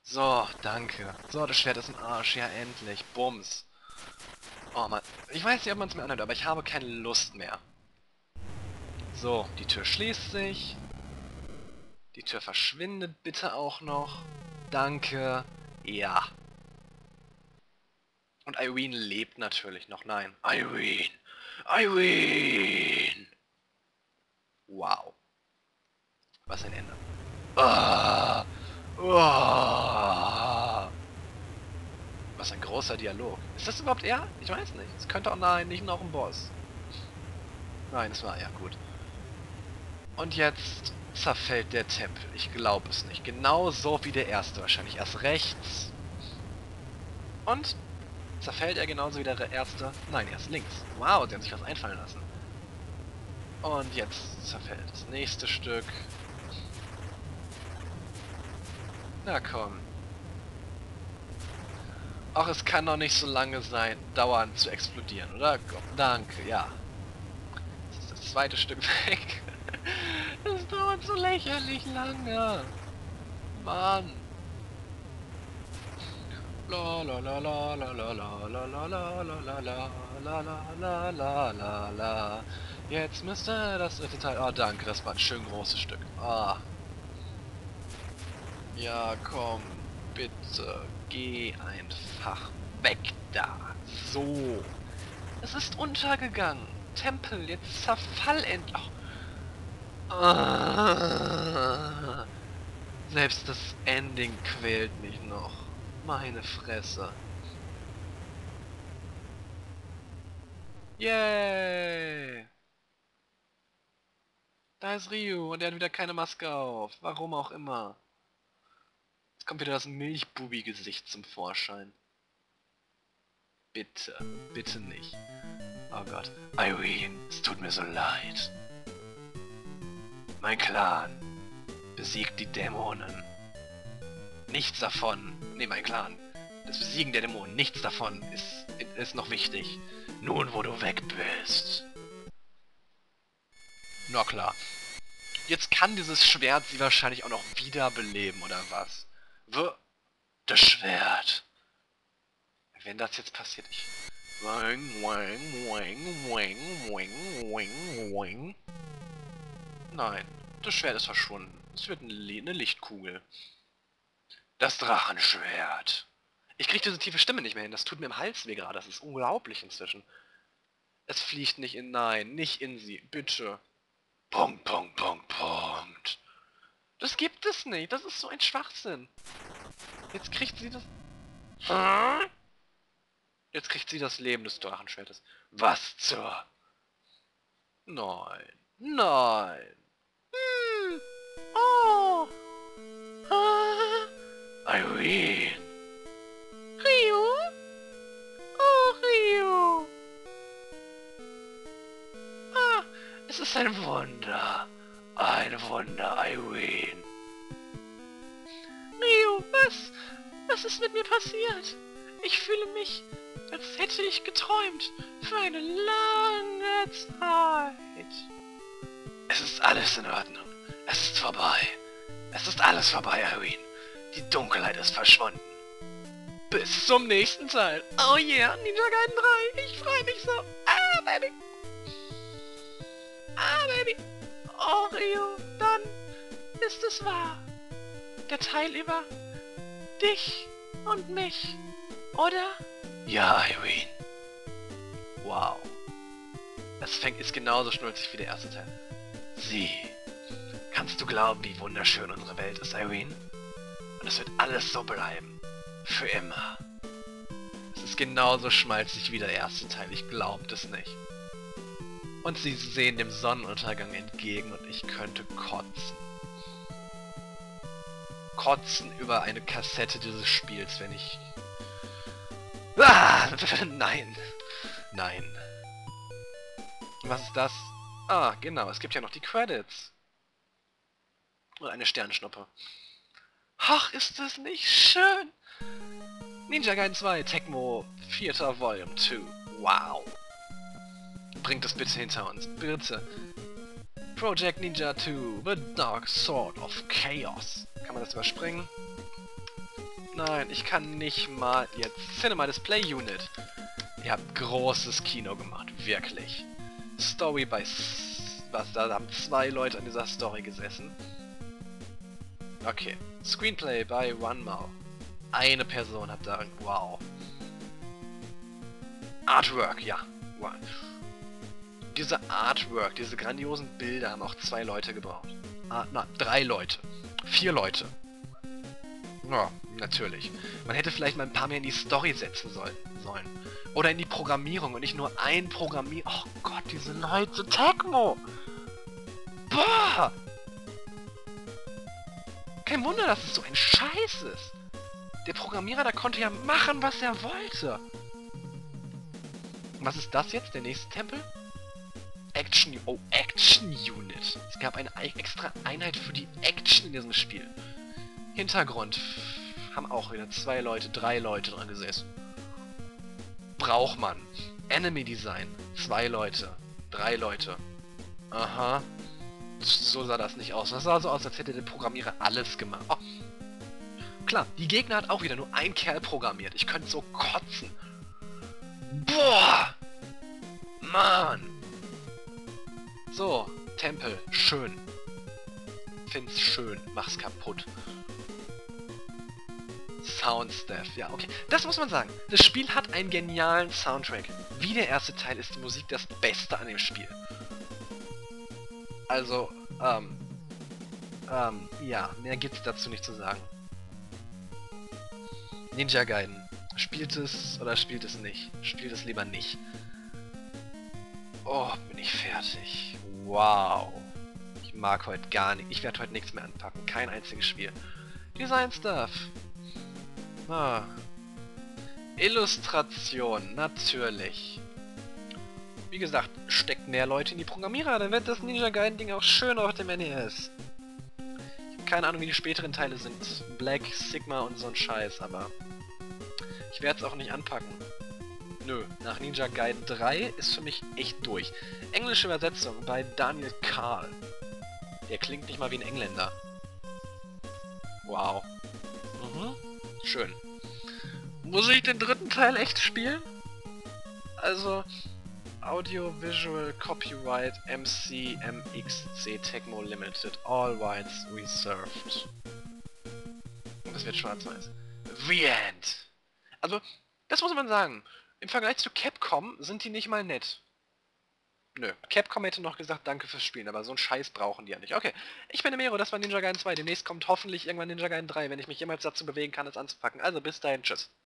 So, danke. So, das Schwert ist im Arsch. Ja, endlich. Bums. Oh Mann. Ich weiß nicht, ob man es mir anhört, aber ich habe keine Lust mehr. So, die Tür schließt sich. Die Tür verschwindet bitte auch noch. Danke. Ja. Und Irene lebt natürlich noch. Nein. Irene. Irene. Wow. Was ein Ende. Ah. Ah. Was ein großer Dialog. Ist das überhaupt er? Ich weiß nicht. Es könnte auch nein, nicht noch ein Boss. Nein, es war er. Gut. Und jetzt zerfällt der Tempel. Ich glaube es nicht. Genauso wie der erste wahrscheinlich. Erst rechts. Und zerfällt er genauso wie der erste? Nein, erst links. Wow, sie haben sich was einfallen lassen. Und jetzt zerfällt das nächste Stück. Na komm. Ach, es kann doch nicht so lange dauern zu explodieren, oder? Komm, danke, ja. Jetzt ist das zweite Stück weg. Das dauert so lächerlich lange. Mann. La la la la la la la la la la la la la la la la la la. Jetzt müsste das dritte Teil... Oh, danke, das war ein schön großes Stück. Ah. Ja, komm. Bitte. Geh einfach weg da. So. Es ist untergegangen. Tempel, jetzt zerfall endlich. Ah. Selbst das Ending quält mich noch. Meine Fresse. Yay! Da ist Ryu und er hat wieder keine Maske auf. Warum auch immer. Jetzt kommt wieder das Milchbubi-Gesicht zum Vorschein. Bitte, bitte nicht. Oh Gott. Irene, es tut mir so leid. Mein Clan besiegt die Dämonen. Nichts davon. Nee, mein Clan. Das Besiegen der Dämonen, nichts davon ist noch wichtig. Nun, wo du weg bist. Na klar. Jetzt kann dieses Schwert sie wahrscheinlich auch noch wiederbeleben, oder was? Das Schwert. Wenn das jetzt passiert, ich... Wang, wang, wang, wang, wang, wang, wang. Nein, das Schwert ist verschwunden. Es wird eine Lichtkugel. Das Drachenschwert. Ich kriege diese tiefe Stimme nicht mehr hin. Das tut mir im Hals weh gerade. Das ist unglaublich inzwischen. Es fliegt nicht in... Nein, nicht in sie. Bitte. Punkt, Punkt, Punkt, Punkt. Das gibt es nicht. Das ist so ein Schwachsinn. Jetzt kriegt sie das... Jetzt kriegt sie das Leben des Drachenschwertes. Was zur... Nein. Nein. Hm. Oh. Irene. Ryu? Oh, Ryu. Ah, es ist ein Wunder. Ein Wunder, Irene. Ryu, was? Was ist mit mir passiert? Ich fühle mich, als hätte ich geträumt. Für eine lange Zeit. Es ist alles in Ordnung. Es ist vorbei. Es ist alles vorbei, Irene. Die Dunkelheit ist verschwunden. Bis zum nächsten Teil. Oh yeah, Ninja Gaiden 3. Ich freue mich so. Ah, Baby. Ah, Baby. Oh, Ryu, dann ist es wahr. Der Teil über dich und mich, oder? Ja, Irene. Wow. Ist genauso schnulzig wie der erste Teil. Sieh. Kannst du glauben, wie wunderschön unsere Welt ist, Irene? Und es wird alles so bleiben. Für immer. Es ist genauso schmalzig wie der erste Teil, ich glaub das nicht. Und sie sehen dem Sonnenuntergang entgegen und ich könnte kotzen. Kotzen über eine Kassette dieses Spiels, wenn ich... Ah, nein. Nein. Was ist das? Ah, genau, es gibt ja noch die Credits. Und eine Sternschnuppe. Ach, ist das nicht schön? Ninja Gaiden 2, Tecmo, 4. Volume 2. Wow. Bringt es bitte hinter uns, bitte. Project Ninja 2, The Dark Sword of Chaos. Kann man das überspringen? Nein, ich kann nicht mal jetzt. Cinema Display Unit. Ihr habt großes Kino gemacht, wirklich. Story bei... Was, da haben 2 Leute an dieser Story gesessen. Okay. Screenplay bei OneMao. Eine Person hat da... Wow. Artwork, ja. Wow. Diese Artwork, diese grandiosen Bilder haben auch 2 Leute gebraucht. Ah, na, 3 Leute. 4 Leute. Ja, natürlich. Man hätte vielleicht mal ein paar mehr in die Story setzen sollen. Oder in die Programmierung und nicht nur ein Programmierer. Oh Gott, diese Leute. Tecmo! Boah! Kein Wunder, dass es so ein Scheiß ist. Der Programmierer, der konnte ja machen, was er wollte. Was ist das jetzt? Der nächste Tempel? Action... Oh, Action Unit. Es gab eine extra Einheit für die Action in diesem Spiel. Hintergrund. Haben auch wieder 2 Leute, 3 Leute dran gesessen. Braucht man. Enemy Design. 2 Leute. 3 Leute. Aha. So sah das nicht aus. Das sah so aus, als hätte der Programmierer alles gemacht. Oh. Klar, die Gegner hat auch wieder nur ein Kerl programmiert. Ich könnte so kotzen. Boah! Mann! So, Tempel. Schön. Find's schön. Mach's kaputt. Soundstaff, ja, okay. Das muss man sagen. Das Spiel hat einen genialen Soundtrack. Wie der erste Teil ist die Musik das Beste an dem Spiel. Also, ja, mehr gibt's dazu nicht zu sagen. Ninja Gaiden. Spielt es oder spielt es nicht? Spielt es lieber nicht. Oh, bin ich fertig. Wow. Ich mag heute gar nicht. Ich werde heute nichts mehr anpacken. Kein einziges Spiel. Design Stuff. Ah. Illustration, natürlich. Wie gesagt, steckt mehr Leute in die Programmierer, dann wird das Ninja Gaiden Ding auch schön auf dem NES. Ich habe keine Ahnung, wie die späteren Teile sind. Black, Sigma und so ein Scheiß, aber ich werde es auch nicht anpacken. Nö, nach Ninja Gaiden 3 ist für mich echt durch. Englische Übersetzung bei Daniel Karl. Der klingt nicht mal wie ein Engländer. Wow. Mhm. Schön. Muss ich den dritten Teil echt spielen? Also, Audio-Visual Copyright MC MXC Tecmo Limited. All rights reserved. Und das wird schwarz-weiß. The End. Also, das muss man sagen. Im Vergleich zu Capcom sind die nicht mal nett. Nö, Capcom hätte noch gesagt, danke fürs Spielen, aber so einen Scheiß brauchen die ja nicht. Okay, ich bin der Mero, das war Ninja Gaiden 2. Demnächst kommt hoffentlich irgendwann Ninja Gaiden 3, wenn ich mich jemals dazu bewegen kann, es anzupacken. Also bis dahin, tschüss.